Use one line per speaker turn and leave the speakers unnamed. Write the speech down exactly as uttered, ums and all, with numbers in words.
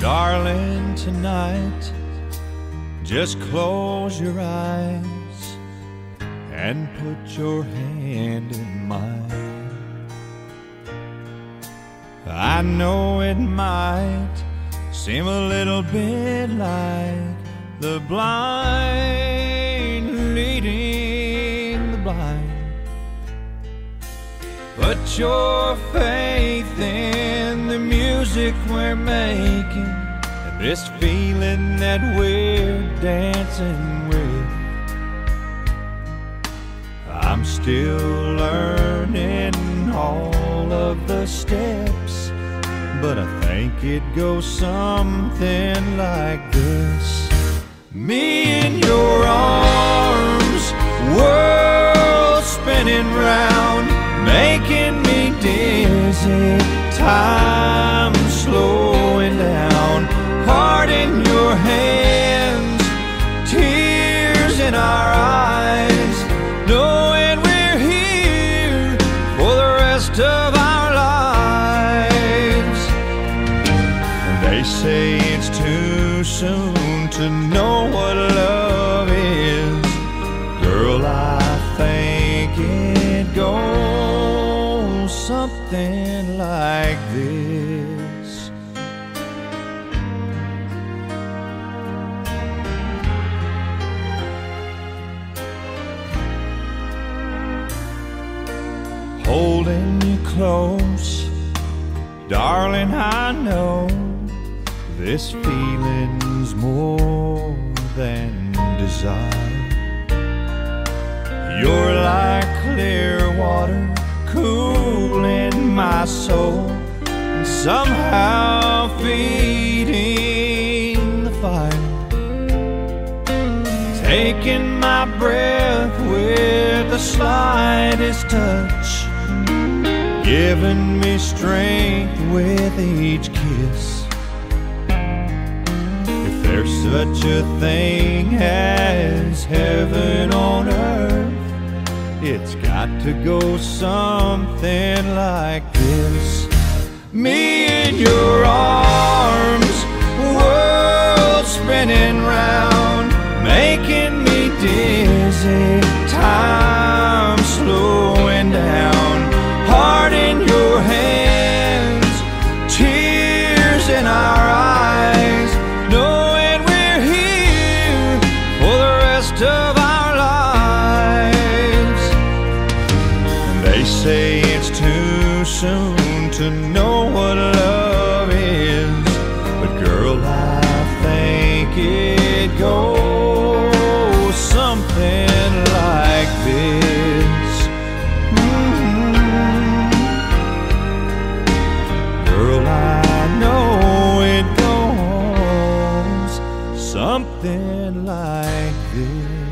Darling, tonight, just close your eyes and put your hand in mine. I know it might seem a little bit like the blind leading the blind. Put your faith in the music we're making, and this feeling that we're dancing with. I'm still learning all of the steps, but I think it goes something like this. Me in your arms, world spinning round, making me dizzy, time slowing down. Heart in your hands, tears in our eyes, knowing we're here for the rest of our lives. And they say it's too soon to know what love is. Girl, I think it goes something like this. Holding you close, darling, I know this feeling's more than desire. You're like clear water, cooling my soul, and somehow feeding the fire, taking my breath with the slightest touch, giving me strength with each kiss. If there's such a thing as heaven on earth, it's got to go something like this. Me in your arms, world spinning round, making me dizzy, time slowing down. Heart in your hands, tears in our eyes, knowing we're here for the rest of our lives. And they say it's too soon to know what love is, but girl, I think it goes something like this. Mm-hmm. Girl, I know it goes something like this.